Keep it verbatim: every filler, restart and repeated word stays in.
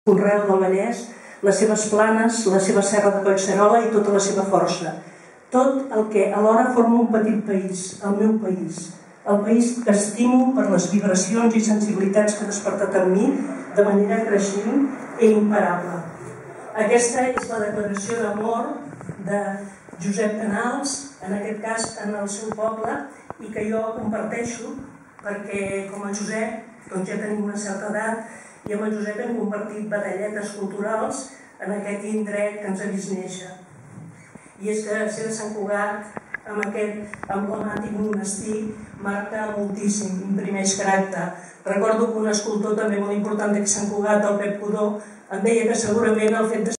Conreu del Vallès, les seves planes, la seva serra de Collserola i tota la seva força. Tot el que alhora forma un petit país, el meu país. El país que estimo per les vibracions i sensibilitats que ha despertat en mi de manera creixent i imparable. Aquesta és la declaració d'amor de Josep Canals, en aquest cas en el seu poble, i que jo comparteixo perquè com a Josep doncs ja tenim una certa edat i amb el Josep hem compartit batalletes culturals en aquest indret que ens ha vist néixer. I és que ser de Sant Cugat, amb aquest emblemàtic monestir, marca moltíssim, imprimeix caràcter. Recordo que un escultor també molt important d'aquí Sant Cugat, el Pep Codó, em deia que segurament el fet de